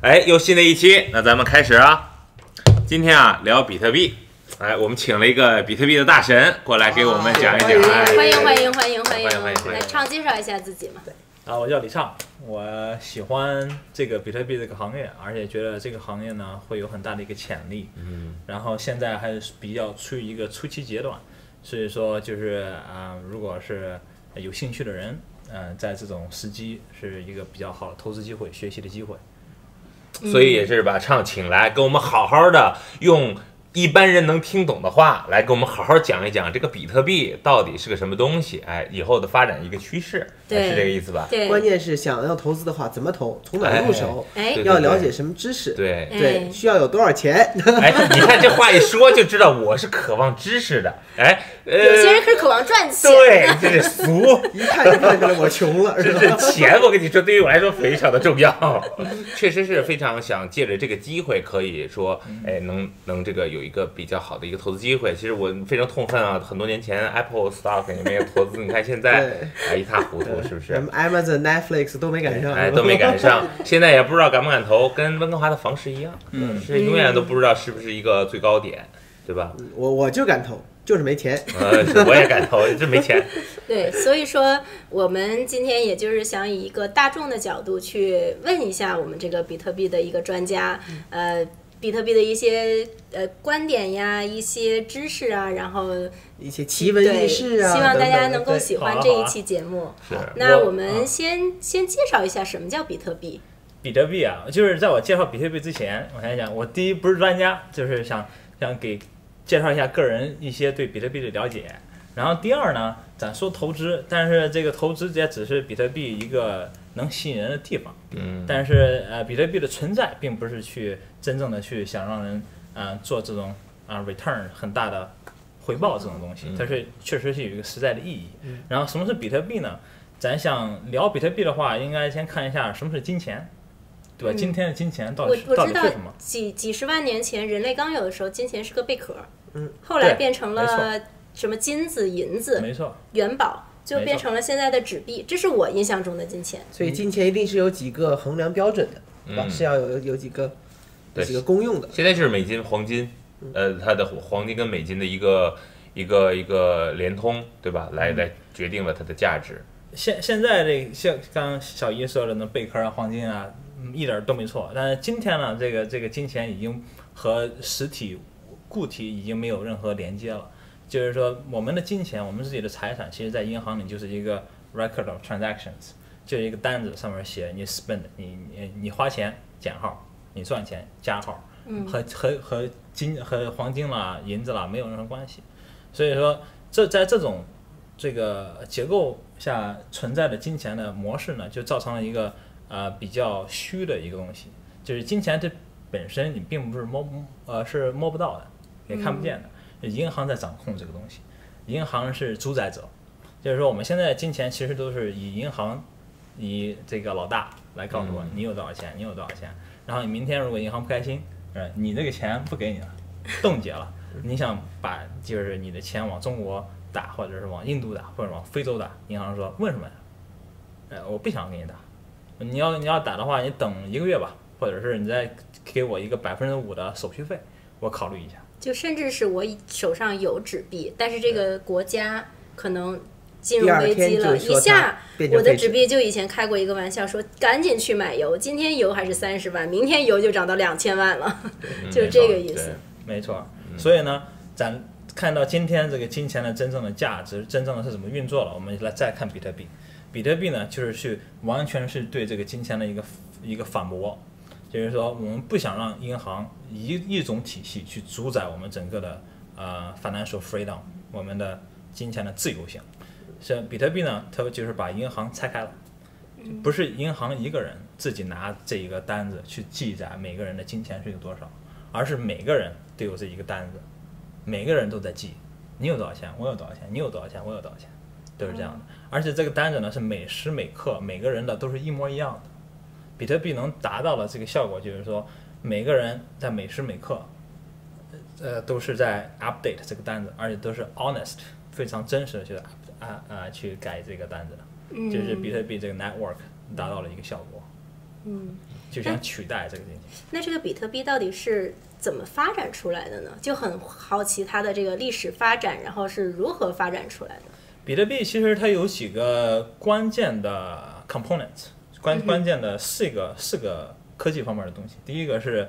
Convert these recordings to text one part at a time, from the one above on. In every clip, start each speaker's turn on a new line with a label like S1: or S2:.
S1: 哎，又新的一期，那咱们开始啊。今天啊聊比特币，哎，我们请了一个比特币的大神过来给我们讲一讲。
S2: 欢迎欢迎欢迎
S1: 欢迎！
S2: 来，畅介绍一下自己嘛。
S3: 啊，我叫李畅，我喜欢这个比特币这个行业，而且觉得这个行业呢会有很大的一个潜力。然后现在还是比较处于一个初期阶段，所以说就是如果是有兴趣的人，在这种时机是一个比较好的投资机会、学习的机会。
S1: 所以也是把畅请来，跟我们好好的用一般人能听懂的话来跟我们好好讲一讲这个比特币到底是个什么东西，哎，以后的发展一个趋势，是这个意思吧？
S2: 对，
S4: 关键是想要投资的话，怎么投，从哪入手，
S2: 哎，
S4: 要了解什么知识，
S1: 对，
S4: 需要有多少钱？
S1: 哎，你看这话一说就知道我是渴望知识的，哎，
S2: 有些人可是渴望赚钱，
S1: 对，这是俗，
S4: 一看就看出来我穷了，是吧？
S1: 这钱我跟你说，对于我来说非常的重要，确实是非常想借着这个机会，可以说，哎，能这个有一个比较好的一个投资机会。其实我非常痛恨啊，很多年前 Apple Stock 也没有投资，你看现在一塌糊涂，是不是？
S4: 什么 Amazon、Netflix 都没赶上，
S1: 哎，都没赶上，现在也不知道敢不敢投，跟温哥华的房市一样，是永远都不知道是不是一个最高点，对吧？
S4: 我就敢投。就是没钱，
S1: 我也敢投，就没钱。
S2: 对，所以说我们今天也就是想以一个大众的角度去问一下我们这个比特币的一个专家，比特币的一些观点呀，一些知识啊，然后
S4: 一些奇闻异事啊，
S2: 希望大家能够喜欢这一期节目。那我们先介绍一下什么叫比特币。
S3: 比特币啊，就是在我介绍比特币之前，我先讲，我第一不是专家，就是想给介绍一下个人一些对比特币的了解，然后第二呢，咱说投资，但是这个投资也只是比特币一个能吸引人的地方，但是比特币的存在并不是去真正的去想让人做这种return 很大的回报这种东西，它是确实是有一个实在的意义。然后什么是比特币呢？咱想聊比特币的话，应该先看一下什么是金钱。对吧？今天的金钱到底是什么？
S2: 几十万年前人类刚有的时候，金钱是个贝壳，后来变成了什么金子、银子，
S3: 没错，
S2: 元宝，就变成了现在的纸币。这是我印象中的金钱。
S4: 所以金钱一定是有几个衡量标准的，对吧？是要有几个公用的。
S1: 现在就是美金、黄金，它的黄金跟美金的一个连通，对吧？来决定了它的价值。
S3: 现在这像刚刚小姨说的那贝壳啊、黄金啊。一点都没错，但是今天呢，这个金钱已经和实体固体已经没有任何连接了。就是说，我们的金钱，我们自己的财产，其实在银行里就是一个 record of transactions， 就是一个单子，上面写你 spend， 你花钱减号，你赚钱加号，和黄金啦、银子啦没有任何关系。所以说，在这种这个结构下存在的金钱的模式呢，就造成了一个比较虚的一个东西，就是金钱这本身你并不是摸不到的，也看不见的。银行在掌控这个东西，银行是主宰者，就是说我们现在的金钱其实都是以银行以这个老大来告诉我你有多少钱，你有多少钱。然后你明天如果银行不开心，你这个钱不给你了，冻结了，你想把就是你的钱往中国打，或者是往印度打，或者往非洲打，银行说为什么呀？我不想给你打。你要打的话，你等1个月吧，或者是你再给我一个5%的手续费，我考虑一下。
S2: 就甚至是我手上有纸币，但是这个国家可能金融危机了，一下我的纸币就以前开过一个玩笑说，赶紧去买油，今天油还是30万，明天油就涨到2000万了，就是这个意思。
S3: 没错，所以呢，咱看到今天这个金钱的真正的价值，真正的是怎么运作了，我们来再看比特币。比特币呢，就是完全是对这个金钱的一个反驳，就是说我们不想让银行以一种体系去主宰我们整个的financial freedom， 我们的金钱的自由性。像比特币呢，它就是把银行拆开了，不是银行一个人自己拿这一个单子去记载每个人的金钱是有多少，而是每个人都有这一个单子，每个人都在记，你有多少钱，我有多少钱，你有多少钱，我有多少钱。都是这样的，而且这个单子呢是每时每刻每个人的都是一模一样的。比特币能达到的这个效果就是说，每个人在每时每刻，都是在 update 这个单子，而且都是 honest， 非常真实的去改这个单子的，就是比特币这个 network 达到了一个效果。 就想取代这个东西。
S2: 那这个比特币到底是怎么发展出来的呢？就很好奇它的这个历史发展，然后是如何发展出来的。
S3: 比特币其实它有几个关键的 components， 关键的四个科技方面的东西。第一个是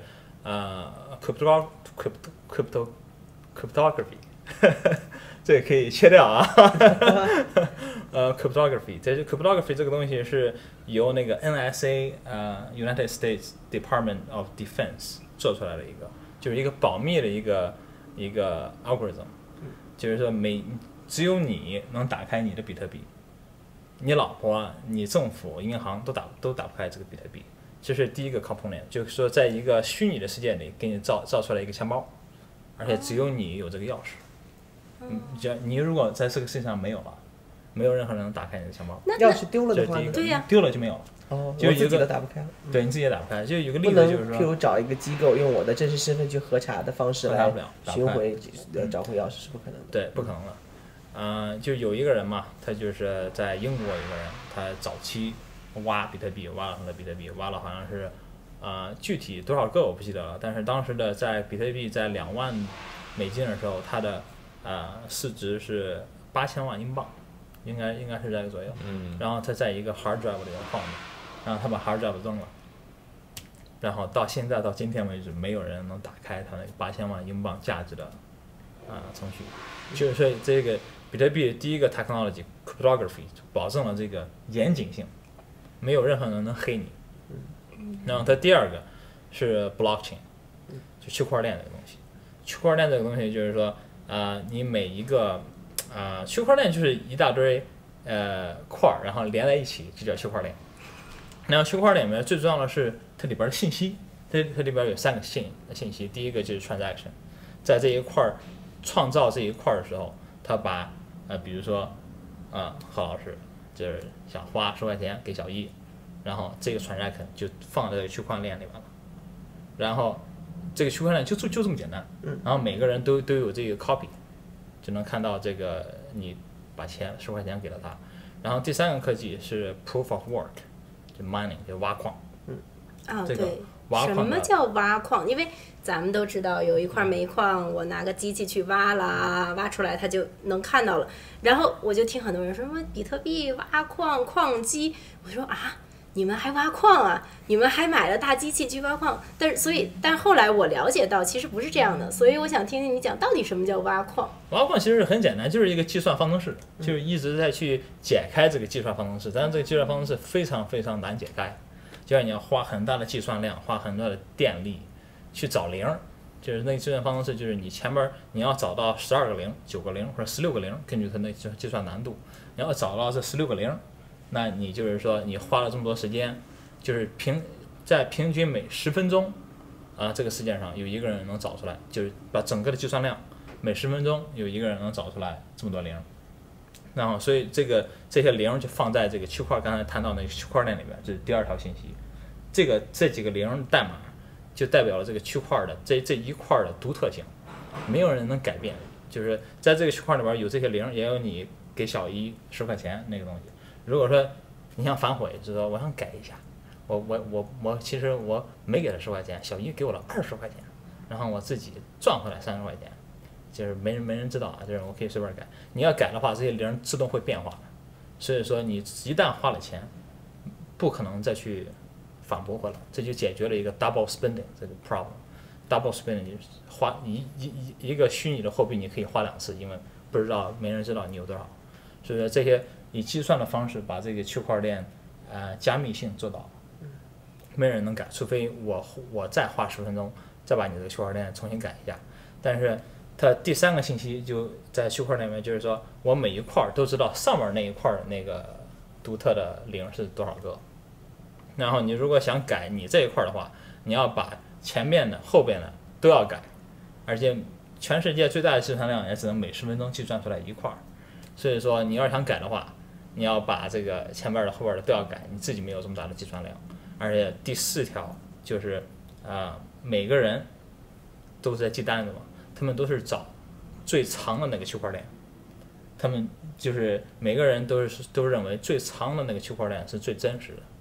S3: cryptography 这个可以切掉啊。cryptography 这个东西是由那个 NSA United States Department of Defense 做出来的就是一个保密的一个 algorithm， 就是说只有你能打开你的比特币，你老婆、你政府、银行都打不开这个比特币。这是第一个 component， 就是说在一个虚拟的世界里给你造出来一个钱包，而且只有你有这个钥匙。你如果在这个世界上没有了，没有任何人能打开你的钱包。
S4: 钥匙丢了的话呢？
S2: 对呀，
S3: 丢了就没有了。就
S4: 我自己都打不开了。
S3: 对，你自己也打不开。就有个例子就是说，
S4: 譬如找一个机构用我的真实身份去核查的方式来寻回找回钥匙是不可能的。
S3: 对，不可能的。就有一个人嘛，他就是在英国一个人，他早期挖比特币，挖了很多比特币，挖了好像是具体多少个我不记得了，但是当时的在比特币在2万美金的时候，它的市值是8000万英镑，应该是这个左右。然后他在一个 hard drive 里面放着，然后他把 hard drive 扔了，然后到现在到今天为止，没有人能打开他那8000万英镑价值的程序。就是说这个比特币第一个 technology cryptography 保证了这个严谨性，没有任何人能黑你。然后它第二个是 blockchain， 就区块链这个东西。区块链这个东西就是说，你每一个区块链就是一大堆块儿，然后连在一起就叫区块链。然后区块链里面最重要的是它里边的信息，它里边有3个信息。第一个就是 transaction， 在这一块儿创造这一块的时候，他把比如说何老师就是想花10块钱给小易，然后这个 transaction 就放在这个区块链里面了，然后这个区块链就这么简单，然后每个人都有这个 copy， 就能看到这个你把10块钱给了他。然后第3个科技是 proof of work， 就 mining 就挖矿。这个
S2: 对，什么叫挖矿？因为咱们都知道有一块煤矿，我拿个机器去挖啦，挖出来它就能看到了。然后我就听很多人说什么比特币挖矿矿机，我说你们还挖矿啊？你们还买了大机器去挖矿？但后来我了解到其实不是这样的，所以我想听听你讲到底什么叫挖矿。
S3: 挖矿其实很简单，就是一个计算方程式，就是一直在去解开这个计算方程式，但是这个计算方程式非常非常难解开。就像你要花很大的计算量，花很多的电力去找零，就是那个计算方程式，就是你前面你要找到12个零、9个零或者16个零，根据它那计算难度，你要找到这16个零，那你就是说你花了这么多时间，就是在平均每10分钟这个世界上有一个人能找出来，就是把整个的计算量每10分钟有一个人能找出来这么多零，然后所以这些零就放在这个区块，刚才谈到那个区块链里面，这是第2条信息。这几个零代码就代表了这个区块的这一块的独特性，没有人能改变。就是在这个区块里边有这些零，也有你给小一10块钱那个东西。如果说你想反悔，就是说我想改一下，我其实我没给他10块钱，小一给我了20块钱，然后我自己赚回来30块钱，就是没人知道啊，就是我可以随便改。你要改的话，这些零自动会变化的，所以说你一旦花了钱，不可能再去反驳回来，这就解决了一个 double spending 这个 problem。double spending 就是花一个虚拟的货币，你可以花2次，因为没人知道你有多少。所以说这些以计算的方式把这个区块链加密性做到了，没人能改，除非我再花10分钟再把你这个区块链重新改一下。但是它第3个信息就在区块链里面，就是说我每一块都知道上面那一块的那个独特的零是多少个。然后你如果想改你这一块的话，你要把前面的后边的都要改，而且全世界最大的计算量也只能每10分钟计算出来一块，所以说你要是想改的话，你要把这个前面的后边的都要改，你自己没有这么大的计算量。而且第4条就是每个人都是在记单子嘛，他们都是找最长的那个区块链，他们就是每个人都认为最长的那个区块链是最真实的。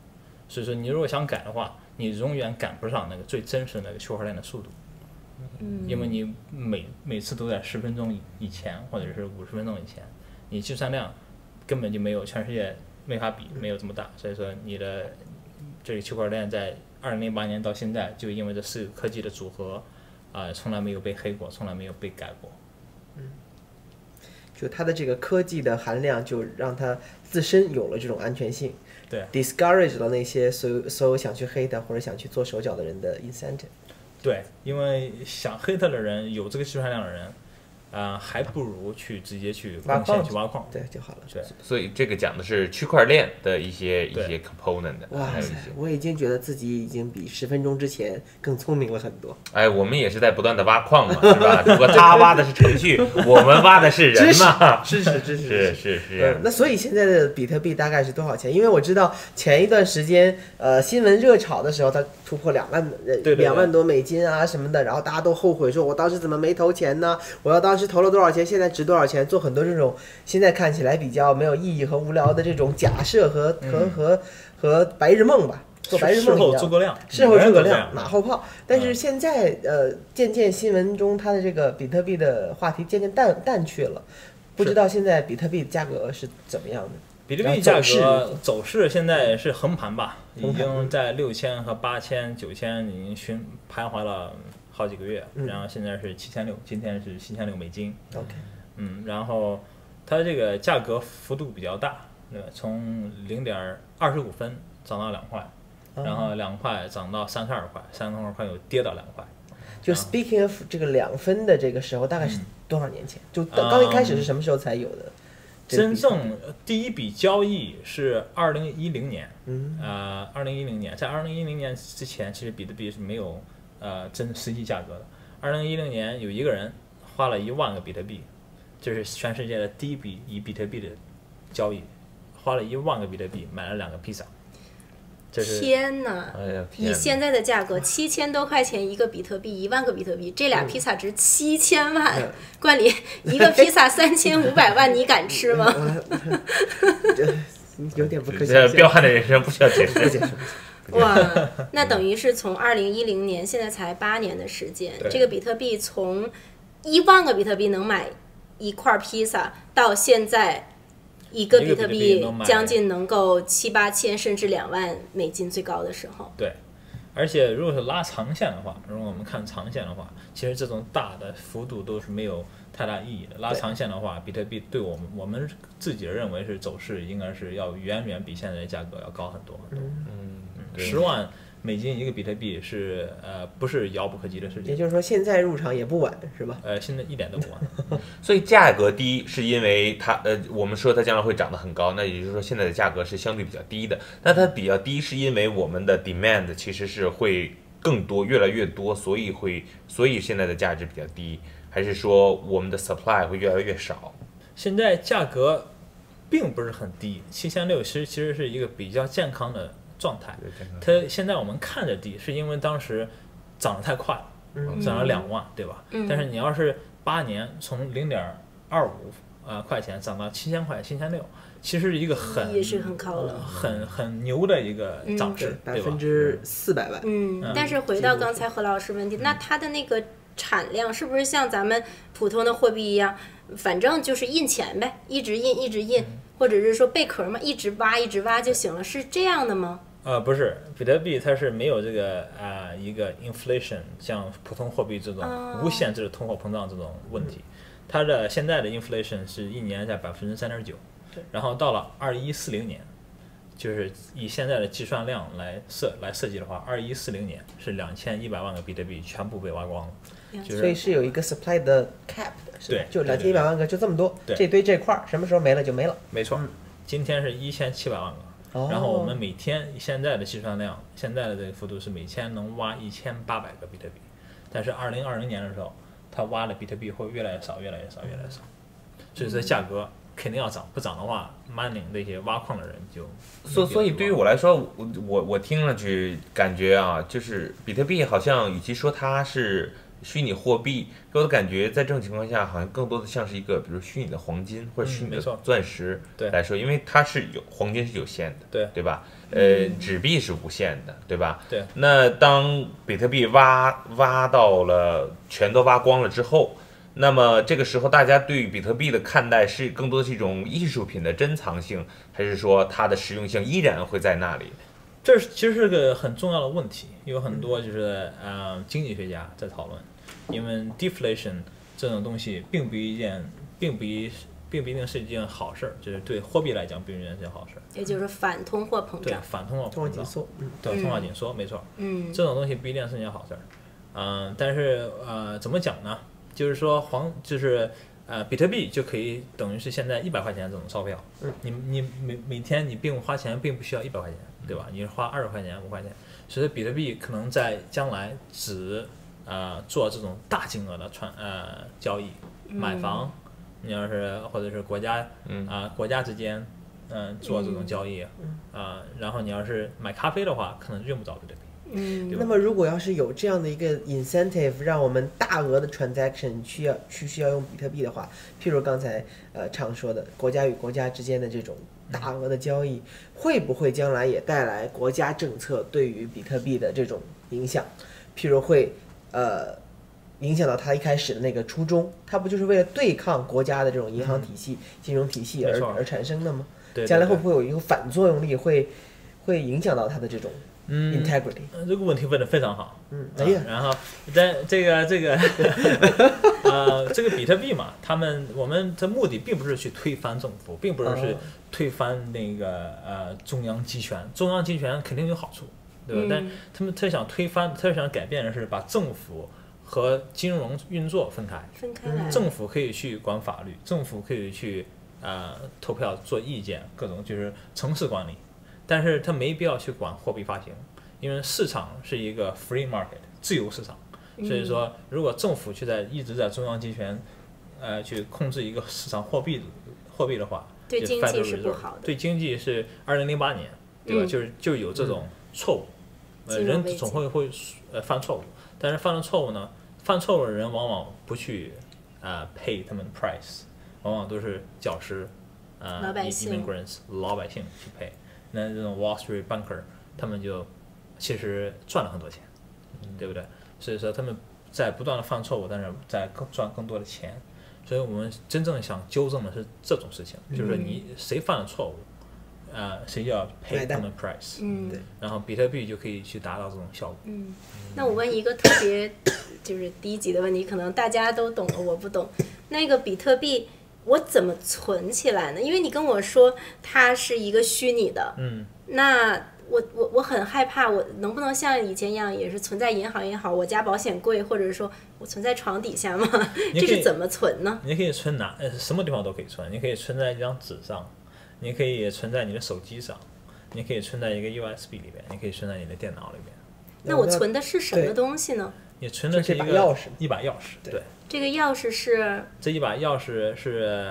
S3: 所以说你如果想改的话，你永远赶不上那个最真实的那个区块链的速度。因为你每次都在10分钟以前，或者是50分钟以前，你计算量根本就没有全世界没法比，没有这么大。所以说你的这个区块链在2008年到现在，就因为这4个科技的组合，从来没有被黑过，从来没有被改过。
S4: 就它的这个科技的含量，就让它自身有了这种安全性，
S3: 对
S4: ，discourage 了那些所有想去黑它或者想去做手脚的人的 incentive。
S3: 对，因为想黑它的人，有这个计算量的人，还不如去直接去贡献去挖矿，
S4: 对就好了。
S3: 对，
S1: 所以这个讲的是区块链的一些 component 的。
S4: 哇塞，我已经觉得自己已经比10分钟之前更聪明了很多。
S1: 哎，我们也是在不断的挖矿嘛，是吧？如果他挖的是程序，我们挖的是人嘛。
S4: 知识
S1: 是。
S4: 那所以现在的比特币大概是多少钱？因为我知道前一段时间新闻热炒的时候，它突破2万多美金啊什么的，然后大家都后悔说，我当时怎么没投钱呢？我要当时投了多少钱，现在值多少钱？做很多这种现在看起来比较没有意义和无聊的这种假设和白日梦吧，做白日梦一样。
S3: 事后诸葛亮，
S4: 马后炮。但是现在渐渐新闻中它的这个比特币的话题渐渐淡去了，不知道现在比特币价格是怎么样的？
S3: 比特币价格走势现在是横盘吧，已经在6000和8000、9000已经徘徊了好几个月，然后现在是7600，今天是7600美金。
S4: OK，
S3: 然后它这个价格幅度比较大，从0.25分涨到2块，然后2块涨到32块，32块又跌到2块。
S4: 就 speaking of 这个2分的这个时候，大概是多少年前？就刚一开始是什么时候才有的？
S3: 真正第一笔交易是2010年，2010年，在2010年之前，其实比特币是没有实际价格的。2010年有一个人花了1万个比特币，这是全世界的第一笔以比特币的交易，花了1万个比特币买了2个披萨。
S2: 天哪！以现在的价格，7000多块钱一个比特币，1万个比特币，这俩披萨值7000万。冠霖，一个披萨3500万，你敢吃吗？
S4: 有点不可想象。
S1: 彪悍的人生不需要解释。
S2: 哇，那等于是从2010年，现在才8年的时间，这个比特币从1万个比特币能买1块披萨，到现在一个比特币将近能够7、8千甚至2万美金最高的时候。
S3: 对，而且如果是拉长线的话，如果我们看长线的话，其实这种大的幅度都是没有太大意义的。拉长线的话，比特币对我们自己认为是走势应该是要远远比现在的价格要高很多很多。10万美金一个比特币是不是遥不可及的事情。
S4: 也就是说，现在入场也不晚，是吧？
S3: 现在一点都不晚。
S1: 所以价格低是因为它我们说它将来会涨得很高，那也就是说现在的价格是相对比较低的。那它比较低是因为我们的 demand 其实是会更多，越来越多，所以现在的价值比较低，还是说我们的 supply 会越来越少？
S3: 现在价格并不是很低，7600其实是一个比较健康的状态。它现在我们看着低，是因为当时涨得太快了，涨了2万，对吧？但是你要是8年从0.25块钱涨到7000块、7600，其实是一个
S2: 也是很高了，
S3: 很牛的一个涨势，对吧
S4: ？400万。
S2: 但是回到刚才何老师问题，那它的那个产量是不是像咱们普通的货币一样，反正就是印钱呗，一直印，或者是说贝壳嘛，一直挖就行了，是这样的吗？
S3: 不是，比特币它是没有这个一个 inflation， 像普通货币这种无限制的通货膨胀这种问题。它的现在的 inflation 是一年在3.9%，然后到了2140年，就是以现在的计算量来设计的话，2140年是2100万个比特币全部被挖光了。
S4: 所以是有一个 supply 的 cap 的，是吧？就2100万个，就这么多，这堆这块什么时候没了就没了。
S3: 没错，今天是1700万个，然后我们每天现在的计算量，现在的这个幅度是每天能挖1800个比特币，但是2020年的时候，它挖的比特币会越来越少，所以说价格肯定要涨，不涨的话 ，mining 那些挖矿的人就。
S1: 所以对于我来说，我听上去感觉啊，就是比特币好像与其说它是虚拟货币给我的感觉，在这种情况下，好像更多的像是一个，比如虚拟的黄金或者虚拟的钻石来说，因为它是黄金是有限的，对吧？纸币是无限的，对吧？
S3: 对。
S1: 那当比特币挖到了全都挖光了之后，那么这个时候大家对比特币的看待是更多的是一种艺术品的珍藏性，还是说它的实用性依然会在那里？
S3: 这其实是个很重要的问题，有很多就是经济学家在讨论，因为 deflation 这种东西并不一定是一件好事，就是对货币来讲并不一定是好事。
S2: 也就是反通货膨胀。
S3: 对，反通货膨胀。对，通货紧缩，没错。这种东西不一定是一件好事。但是怎么讲呢？就是说比特币就可以等于是现在100块钱这种钞票，你每天你花钱并不需要100块钱，对吧？你是花20块钱、5块钱，所以比特币可能在将来只做这种大金额的交易，买房，你要是或者是国家国家之间做这种交易然后你要是买咖啡的话，可能用不着比特币。
S4: 那么如果要是有这样的一个 incentive， 让我们大额的 transaction 需要用比特币的话，譬如刚才常说的国家与国家之间的这种大额的交易，会不会将来也带来国家政策对于比特币的这种影响？譬如会影响到它一开始的那个初衷，它不就是为了对抗国家的这种银行体系、金融体系而产生的吗？将来会不会有一个反作用力，会影响到它的这种integrity？
S3: 这个问题问得非常好。然后这个比特币嘛，我们的目的并不是去推翻政府，并不是推翻那个中央集权。中央集权肯定有好处，对吧？但他想推翻，他想改变的是把政府和金融运作分开
S2: 来。
S3: 政府可以去管法律，政府可以去投票做意见，各种就是城市管理。但是它没必要去管货币发行，因为市场是一个 free market 自由市场，所以说如果政府一直在中央集权去控制一个市场货币的话，
S2: 对经济是不好的。
S3: 对经济是2008年，对吧？就有这种错误，人总会犯错误，但是犯了错误呢，犯错误的人往往不去pay 他们 price， 往往都是教师immigrants 老百姓去 pay。那这种 Wall Street banker 他们就其实赚了很多钱，对不对？所以说他们在不断的犯错误，但是在赚更多的钱。所以我们真正想纠正的是这种事情，就是你谁犯了错误，谁就要 pay 他们 price。
S4: 对。
S3: 然后比特币就可以去达到这种效果。
S2: 那我问一个特别就是低级的问题，可能大家都懂了，我不懂。那个比特币我怎么存起来呢？因为你跟我说它是一个虚拟的，那我很害怕，我能不能像以前一样，也是存在银行也好，我家保险柜，或者说我存在床底下吗？这是怎么存呢？
S3: 你可以存什么地方都可以存，你可以存在一张纸上，你可以存在你的手机上，你可以存在一个 USB 里边，你可以存在你的电脑里边。
S2: 那我存的是什么东西呢？
S3: 你存的是一把钥匙，对。
S2: 这个钥匙是？
S3: 这一把钥匙是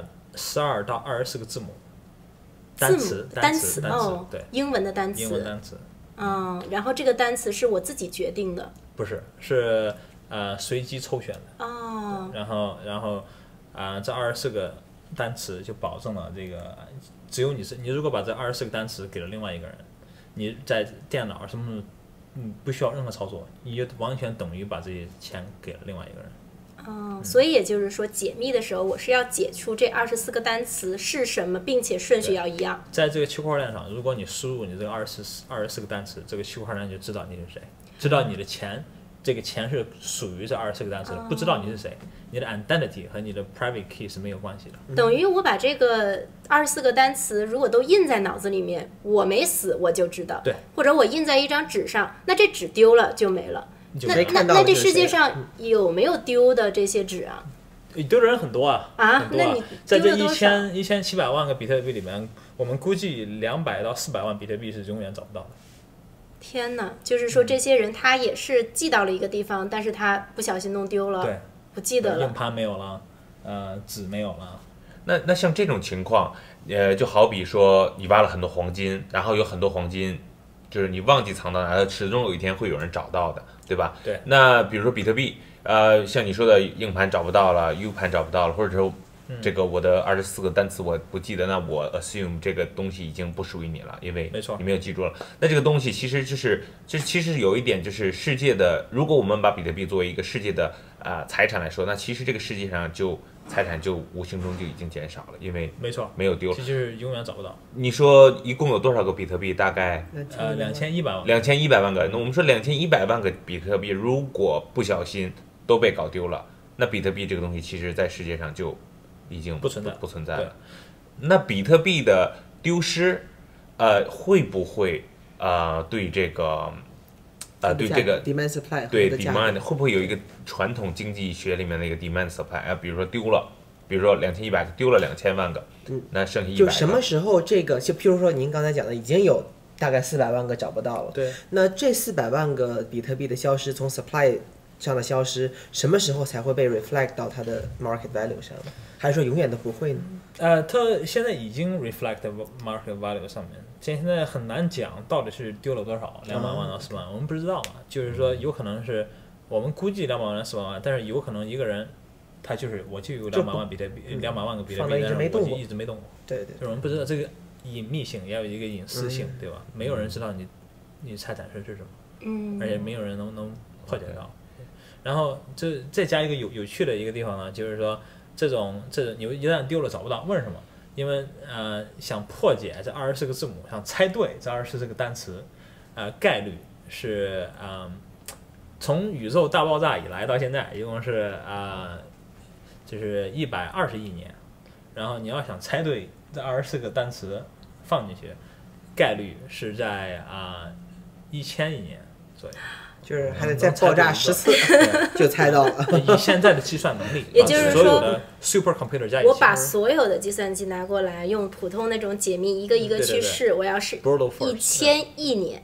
S3: 12到24个字母，单词，对，
S2: 英文的单词。然后这个单词是我自己决定的？
S3: 不是，是随机抽选的。然后这24个单词就保证了这个，只有你如果把这24个单词给了另外一个人，你在电脑什么不需要任何操作，你就完全等于把这些钱给了另外一个人。
S2: 所以也就是说，解密的时候，我是要解出这24个单词是什么，并且顺序要一样。
S3: 在这个区块链上，如果你输入你这个24个单词，这个区块链就知道你是谁，知道你的钱，这个钱是属于这24个单词的，不知道你是谁，你的 identity 和你的 private key 是没有关系的。
S2: 等于我把这个24个单词如果都印在脑子里面，我没死我就知道。
S3: 对。
S2: 或者我印在一张纸上，那这纸丢了就没了。那这世界上有没有丢的这些纸啊？
S3: 丢的人很多啊！
S2: 那你
S3: 在这1700万个比特币里面，我们估计200到400万比特币是永远找不到的。
S2: 天哪！就是说这些人他也是寄到了一个地方，但是他不小心弄丢了，
S3: 对，
S2: 不记得了，
S3: 硬盘没有了，纸没有了。
S1: 那像这种情况，就好比说你挖了很多黄金，然后有很多黄金，就是你忘记藏到哪，始终有一天会有人找到的，对吧？
S3: 对。
S1: 那比如说比特币， 像你说的硬盘找不到了 ，U 盘找不到了，或者说这个我的24个单词我不记得，那我 assume 这个东西已经不属于你了，因为你没有记住了。那这个东西其实其实有一点就是世界的，如果我们把比特币作为一个世界的财产来说，那其实这个世界上财产就无形中就已经减少了，因为没有丢了，
S3: 这就是永远找不到。
S1: 你说一共有多少个比特币？大概
S3: 2100万。
S1: 2100万个。那我们说2100万个比特币，如果不小心都被搞丢了，那比特币这个东西其实在世界上就已经不存在了。那比特币的丢失，会不会对这个对这个
S4: demand supply
S1: 对 demand 会不会有一个传统经济学里面的一个 demand supply 比如说丢了，比如说2100个丢了2000万个，那剩下100个。
S4: 就什么时候这个，就譬如说您刚才讲的，已经有大概400万个找不到了。
S3: 对。
S4: 那这400万个比特币的消失，从 supply 上的消失，什么时候才会被 reflect 到它的 market value 上呢？还是说永远都不会呢？
S3: 它现在已经 reflect market value 上面，现在很难讲到底是丢了多少，200万到400万，我们不知道嘛。就是说，有可能是我们估计200万、400万，但是有可能一个人他我就有200万比特币，200万个比特币，但是我就一直没动过。
S4: 对对。
S3: 就是我们不知道这个隐秘性，也有一个隐私性，对吧？没有人知道你财产是什么，而且没有人能破解到。然后再加一个有趣的一个地方呢，就是说这种你一旦丢了找不到，为什么？因为想破解这24个字母，想猜对这24个单词，概率是从宇宙大爆炸以来到现在，一共是就是120亿年。然后你要想猜对这24个单词放进去，概率是在1000亿年左右。
S4: 就是还得再爆炸10次就猜到了。
S3: 以现在的计算能力，
S2: 也就是说，
S3: 所有的 supercomputer 加一起，
S2: 我把所有的计算机拿过来，用普通那种解密一个一个去试，我要是1000亿年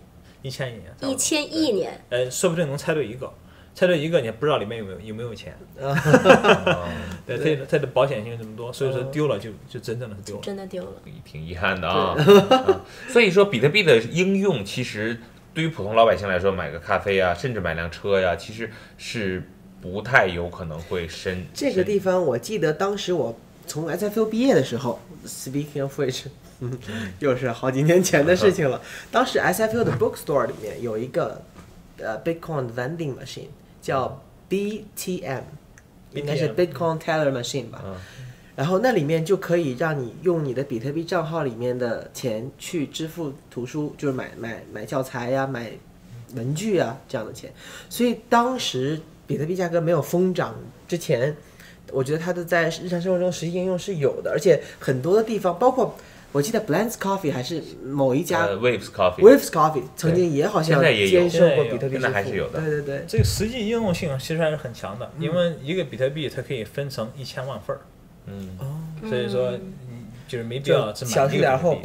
S2: ，1000亿年，
S3: 说不定能猜对一个。猜对一个，你还不知道里面有没有钱。对，它的保险性这么多，所以说丢了就真正的是丢了，
S2: 真的丢了，
S1: 挺遗憾的啊。所以说，比特币的应用其实对于普通老百姓来说，买个咖啡啊，甚至买辆车呀，其实是不太有可能会
S4: 这个地方，我记得当时我从 SFU 毕业的时候 ，Speaking of which，又是好几年前的事情了。当时 SFU 的 bookstore 里面有一个Bitcoin vending machine。叫 BTM， 应该是 Bitcoin Teller Machine 吧。然后那里面就可以让你用你的比特币账号里面的钱去支付图书，就是买教材呀、买文具啊这样的钱。所以当时比特币价格没有疯涨之前，我觉得它的在日常生活中实际应用是有的，而且很多的地方，包括我记得 Blends Coffee 还是某一家
S1: Waves
S4: Coffee 曾经也好像接受过比特币支付，
S1: 现在还是有的。
S4: 对对对，
S3: 这个实际应用性其实还是很强的，因为一个比特币它可以分成1000万份儿。所以说就是没必要只买一个比特币。
S4: 小数点后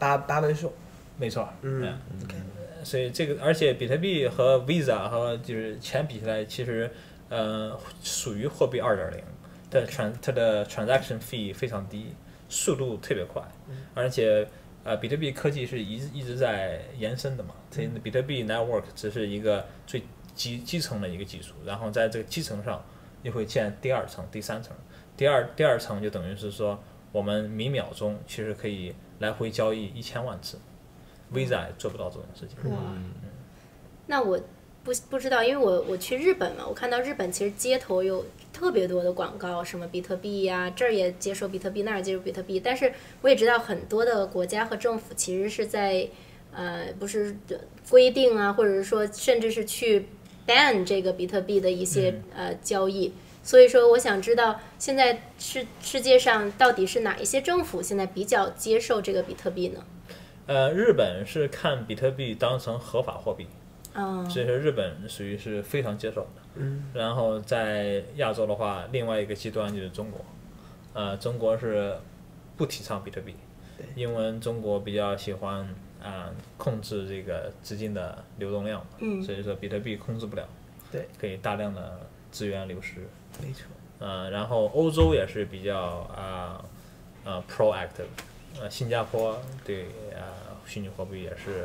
S4: 8位数。
S3: 没错。所以这个，而且比特币和 Visa 和就是钱比起来，其实属于货币2.0，它的 transaction fee 非常低。速度特别快，而且比特币科技是一直在延伸的嘛。比特币 network 只是一个最基层的一个技术，然后在这个基层上又会建第2层、第3层。第二层就等于是说，我们每秒钟其实可以来回交易1000万次，Visa 也做不到这种事情。
S2: 那我不知道，因为我去日本嘛，我看到日本其实街头有特别多的广告，什么比特币呀，这儿也接受比特币，那儿也接受比特币。但是我也知道很多的国家和政府其实是在不是规定啊，或者是说甚至是去 ban 这个比特币的一些交易。所以说我想知道现在世界上到底是哪一些政府现在比较接受这个比特币呢？
S3: 日本是看比特币当成合法货币。所以说日本属于是非常接受的。然后在亚洲的话，另外一个极端就是中国。中国是不提倡比特币，因为中国比较喜欢控制这个资金的流动量，所以说比特币控制不了，可以大量的资源流失。
S4: 没错。
S3: 然后欧洲也是比较proactive，新加坡对虚拟货币也是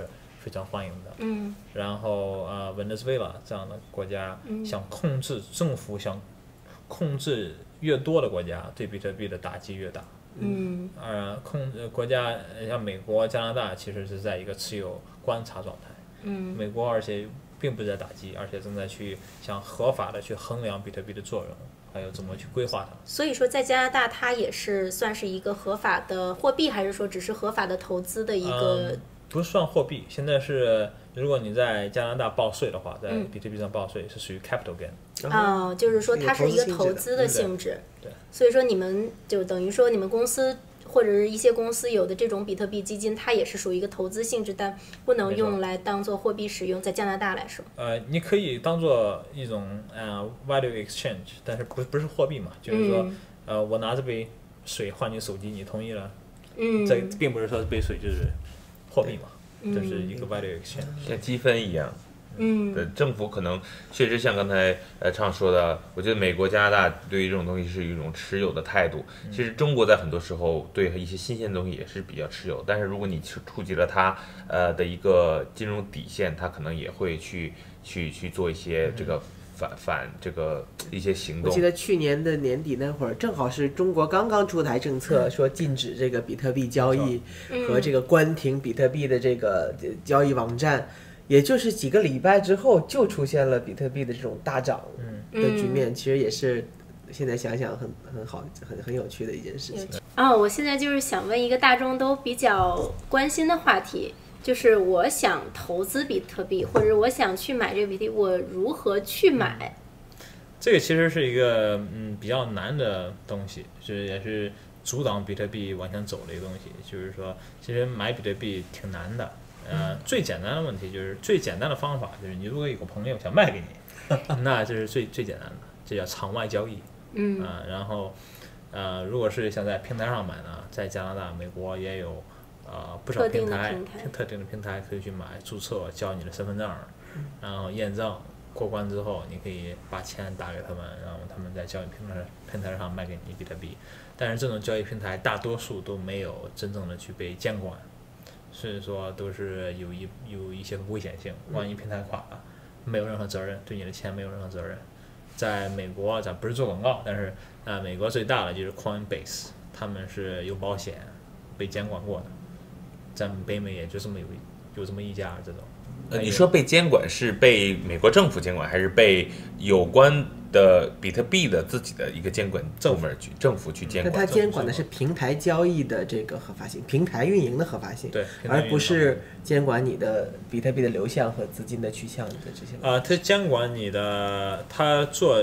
S3: 非常欢迎的。然后委内瑞拉这样的国家想控制，政府想控制越多的国家，对比特币的打击越大。国家像美国、加拿大其实是在一个持有观察状态。美国而且并不是在打击，而且正在去想合法的去衡量比特币的作用，还有怎么去规划它。
S2: 所以说，在加拿大，它也是算是一个合法的货币，还是说只是合法的投资的一个？
S3: 不算货币，现在是如果你在加拿大报税的话，在比特币上报税是属于 capital gain。
S2: 就是说它是一个投资的性质。
S3: 对。
S2: 所以说你们就等于说你们公司或者是一些公司有的这种比特币基金，它也是属于一个投资性质，但不能用来当做货币使用，在加拿大来说。
S3: 你可以当做一种value exchange， 但是不是货币嘛？就是说我拿这杯水换你手机，你同意了？这并不是说这杯水就是货币嘛，这是一个 value exchange，
S1: 像积分一样。政府可能确实像刚才畅说的，我觉得美国、加拿大对于这种东西是一种持有的态度。其实中国在很多时候对一些新鲜的东西也是比较持有，但是如果你触及了它的一个金融底线，它可能也会去做一些这个反这个一些行动。
S4: 我记得去年的年底那会儿，正好是中国刚刚出台政策，说禁止这个比特币交易和这个关停比特币的这个交易网站。也就是几个礼拜之后，就出现了比特币的这种大涨的局面，其实也是现在想想很好、很有趣的一件事情。
S2: 我现在就是想问一个大众都比较关心的话题，就是我想投资比特币，或者我想去买这个比特币，我如何去买？
S3: 这个其实是一个比较难的东西，也是阻挡比特币往前走的一个东西。就是说，其实买比特币挺难的。最简单的问题就是最简单的方法就是你如果有个朋友想卖给你，那这是最简单的，这叫场外交易。然后如果是想在平台上买呢，在加拿大、美国也有不少平台，特定的平台可以去买，注册交你的身份证，然后验证过关之后，你可以把钱打给他们，然后他们在交易平台上卖给你比特币。但是这种交易平台大多数都没有真正的去被监管。所以说都是有一些危险性，万一平台垮了，没有任何责任，对你的钱没有任何责任。在美国，咱不是做广告，但是美国最大的就是 Coinbase， 他们是有保险，被监管过的。在北美也就这么有这么一家这种。
S1: 你说被监管是被美国政府监管，还是被有关的比特币的自己的一个监管部门政府去监管？
S4: 那它监管的是平台交易的这个合法性，平台运营的合法性，
S3: 对，
S4: 而不是监管你的比特币的流向和资金的去向的这些。
S3: 它监管你的，它做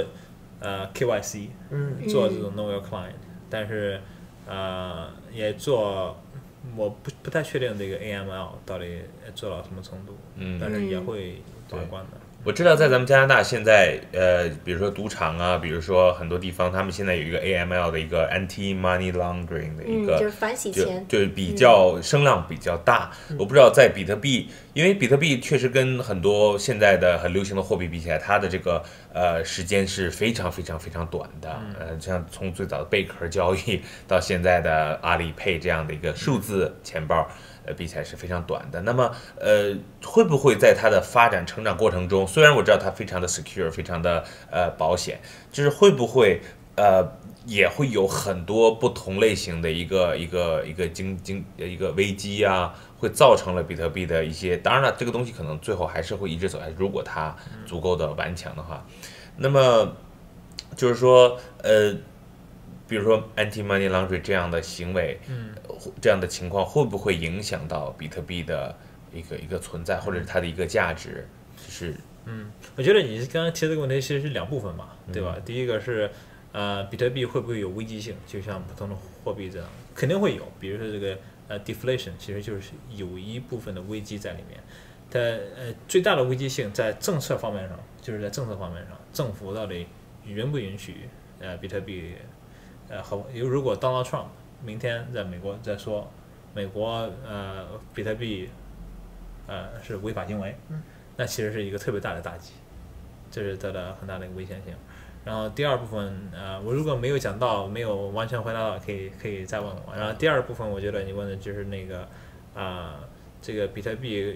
S3: KYC，做这种 Know Your Client， 但是也做。我不太确定这个 AML 到底做到什么程度，但是也会把关的。
S1: 我知道在咱们加拿大现在，比如说赌场啊，比如说很多地方，他们现在有一个 AML 的一个 Anti-Money Laundering 的一个，
S2: 就是反洗钱，
S1: 就比较声浪比较大。我不知道在比特币，因为比特币确实跟很多现在的很流行的货币比起来，它的这个时间是非常非常非常短的。像从最早的贝壳交易到现在的阿里 Pay 这样的一个数字钱包。比起来是非常短的。那么，会不会在它的发展成长过程中，虽然我知道它非常的 secure， 非常的保险，就是会不会也会有很多不同类型的一个危机啊，会造成了比特币的一些。当然了，这个东西可能最后还是会一直走下去，如果它足够的顽强的话。那么就是说，比如说 anti-money laundering 这样的行为，这样的情况会不会影响到比特币的一个存在，或者是它的一个价值？就是
S3: 我觉得你刚刚提这个问题其实是两部分嘛，对吧？第一个是比特币会不会有危机性？就像普通的货币这样，肯定会有。比如说这个deflation， 其实就是有一部分的危机在里面。它最大的危机性在政策方面上，就是在政策方面上，政府到底允不允许比特币？如果 Donald Trump 明天在美国再说美国比特币是违法行为，那其实是一个特别大的打击，这是它的很大的一个危险性。然后第二部分我如果没有讲到，没有完全回答到，可以再问我。然后第二部分我觉得你问的就是那个这个比特币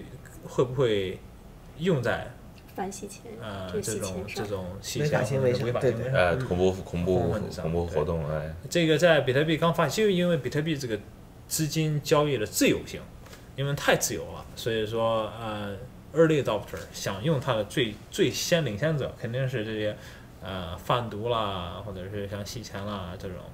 S3: 会不会用在
S2: 反洗钱
S3: 这种洗
S4: 钱
S3: 行为违法行为上，
S1: 恐怖活动，哎，
S3: 这个在比特币刚发，就因为比特币这个资金交易的自由性，因为太自由了，所以说early adopter 想用它的最先领先者肯定是这些贩毒啦，或者是像洗钱啦这种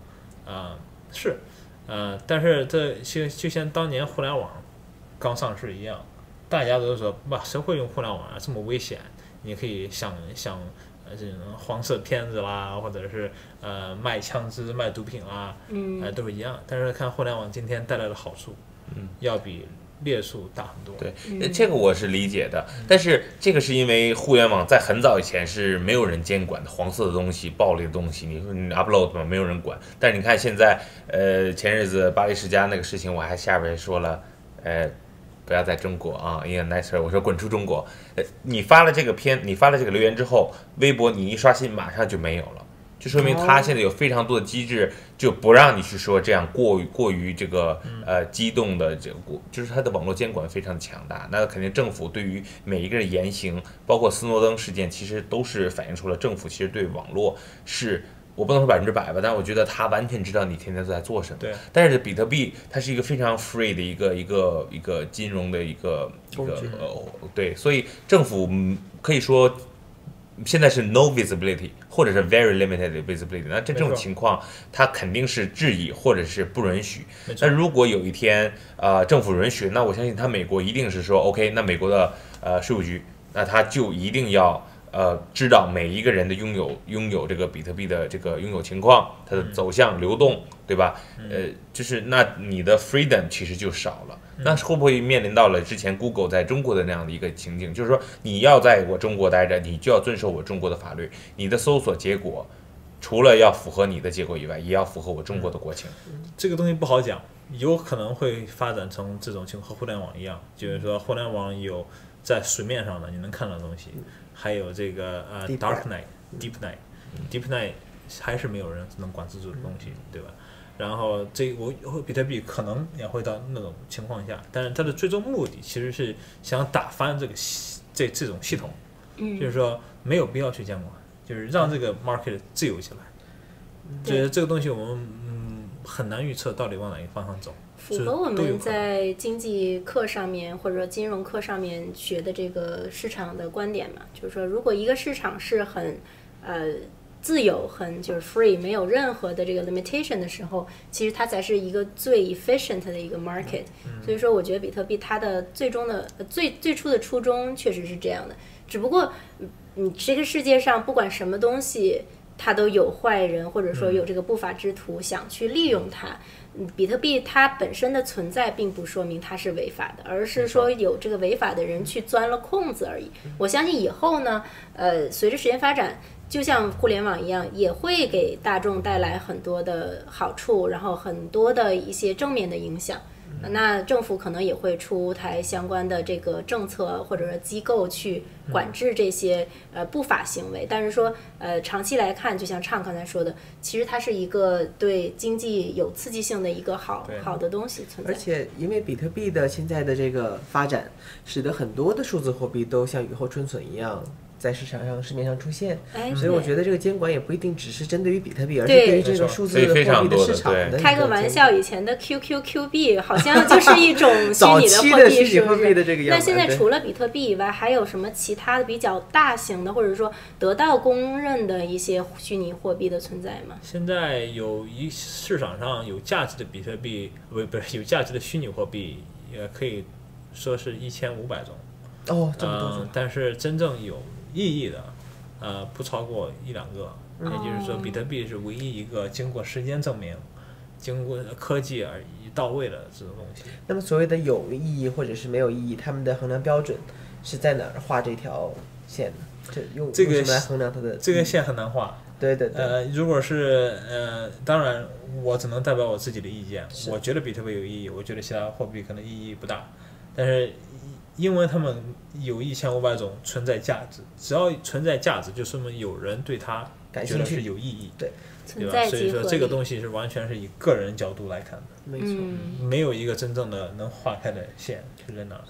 S3: 但是这就像当年互联网刚上市一样，大家都说哇，谁会用互联网啊，这么危险，你可以像这种黄色片子啦，或者是卖枪支卖毒品啦，都是一样。但是看互联网今天带来的好处，要比列数大很多。
S1: 对，这个我是理解的，但是这个是因为互联网在很早以前是没有人监管的，黄色的东西、暴力的东西，你 upload 嘛，没有人管。但是你看现在，前日子巴黎世家那个事情，我还下边说了，不要在中国啊 ，in a nicer， 我说滚出中国。你发了这个留言之后，微博你一刷新马上就没有了。就说明他现在有非常多的机制，就不让你去说这样过于这个激动的这个，就是他的网络监管非常强大。那肯定政府对于每一个人言行，包括斯诺登事件，其实都是反映出了政府其实对网络是，我不能说100%吧，但我觉得他完全知道你天天都在做什么。
S3: 对。
S1: 但是比特币它是一个非常 free 的一个金融的一个对，所以政府可以说。现在是 no visibility 或者是 very limited visibility， 那这种情况它肯定是质疑或者是不允许。那如果有一天政府允许，那我相信美国一定是说 OK， 那美国的税务局那他就一定要知道每一个人的拥有这个比特币的这个拥有情况，它的走向流动，对吧？就是那你的 freedom 其实就少了。那会不会面临到了之前 Google 在中国的那样的一个情景，就是说你要在我中国待着，你就要遵守我中国的法律，你的搜索结果除了要符合你的结果以外，也要符合我中国的国情。
S3: 这个东西不好讲，有可能会发展成这种情况，和互联网一样，就是说互联网有在水面上的你能看到的东西，还有这个dark night、deep night 还是没有人能管制住的东西，对吧？然后比特币可能也会到那种情况下，但是它的最终目的其实是想打翻这种系统，就是说没有必要去监管，就是让这个 market 自由起来。就是这个东西我们很难预测到底往哪个方向走。
S2: 符合我们在经济课上面或者说金融课上面学的这个市场的观点嘛，就是说如果一个市场是很自由就是 free 没有任何的这个 limitation 的时候，其实它才是一个最 efficient 的一个 market。所以说我觉得比特币它的最终的最初的初衷确实是这样的，只不过这个世界上不管什么东西它都有坏人或者说有这个不法之徒想去利用它。比特币它本身的存在并不说明它是违法的，而是说有这个违法的人去钻了空子而已。我相信以后呢随着时间发展，就像互联网一样，也会给大众带来很多的好处，然后很多的一些正面的影响。那政府可能也会出台相关的这个政策或者说机构去管制这些不法行为。但是说长期来看，就像畅刚才说的，其实它是一个对经济有刺激性的一个好的东西存在。
S4: 而且因为比特币的现在的这个发展，使得很多的数字货币都像雨后春笋一样在市面上出现，所以我觉得这个监管也不一定只是针对于比特币，而是对于这个数字货币的市场的。
S2: 开个玩笑，以前的 QQ、币好像就是一种虚拟的货币，
S4: 是不是？
S2: 那现在除了比特币以外，还有什么其他的比较大型的，或者说得到公认的一些虚拟货币的存在吗？
S3: 现在市场上有价值的比特币，不是有价值的虚拟货币，也可以说是1500种。
S4: 这么多种。
S3: 但是真正有意义的，不超过1-2个，也就是说，比特币是唯一一个经过时间证明、经过科技而已到位的这种东西。
S4: 那么，所谓的有意义或者是没有意义，他们的衡量标准是在哪儿画这条线呢？用什么来衡量它的？
S3: 这个线很难画。
S4: 对。
S3: 如果是当然，我只能代表我自己的意见。我觉得比特币有意义，我觉得其他货币可能意义不大，但是。因为他们有1500种存在价值，只要存在价值，就说明有人对它觉得是有意义，
S4: 对
S3: 吧？所以说这个东西是完全是以个人角度来看的，
S4: 没错，
S3: 没有一个真正的能划开的线是在哪儿。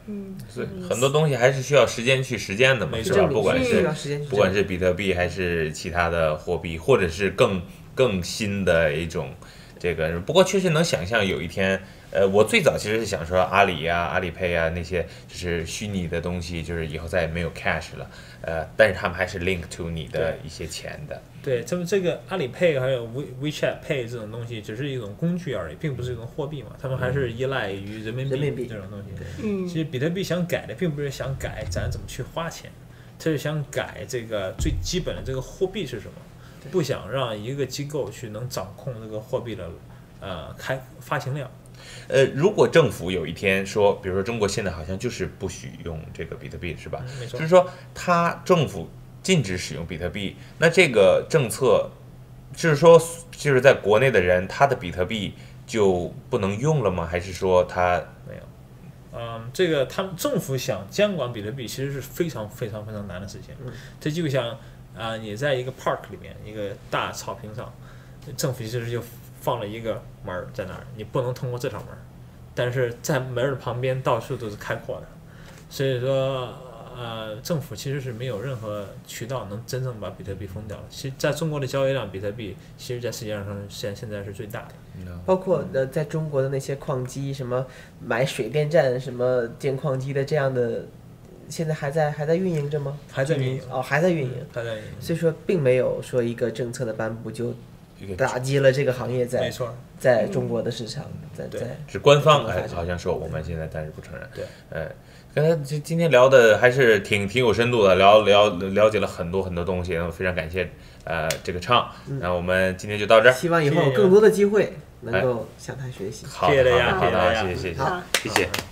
S1: 所以很多东西还是需要时间去实践的嘛，是吧？不管是比特币还是其他的货币，或者是更新的一种这个，不过确实能想象有一天。我最早其实是想说阿里啊、阿里 Pay 啊那些就是虚拟的东西，就是以后再也没有 cash 了，但是他们还是 link to 你的一些钱的。
S3: 对，这个阿里 Pay 还有 WeChat Pay 这种东西，只是一种工具而已，并不是一种货币嘛，他们还是依赖于人民币这种东西。其实比特币想改的，并不是想改咱怎么去花钱，它是想改这个最基本的这个货币是什么，不想让一个机构去能掌控这个货币的发行量。
S1: 如果政府有一天说，比如说中国现在好像就是不许用这个比特币，是吧？
S3: 没错。
S1: 就是说，政府禁止使用比特币，那这个政策就是说，就是在国内的人，他的比特币就不能用了吗？还是说他
S3: 没有？这个他们政府想监管比特币，其实是非常非常非常难的事情。这就像你在一个 park 里面，一个大草坪上，政府其实就放了一个门在那儿，你不能通过这条门，但是在门的旁边到处都是开阔的，所以说政府其实是没有任何渠道能真正把比特币封掉了。其实在中国的交易量，比特币其实在世界上现在是最大的。
S4: 包括在中国的那些矿机，什么买水电站、什么建矿机的这样的，现在还在运营着吗？
S3: 还在运营
S4: 还在运营。所以说，并没有说一个政策的颁布就打击了这个行业在中国的市场，在
S1: 是官方好像说我们现在暂时不承认。对，刚才今天聊的还是挺有深度的，了解了很多东西，然后非常感谢这个畅，那我们今天就到这儿，
S4: 希望以后有更多的机会能够向他学习。
S1: 好的呀，谢谢。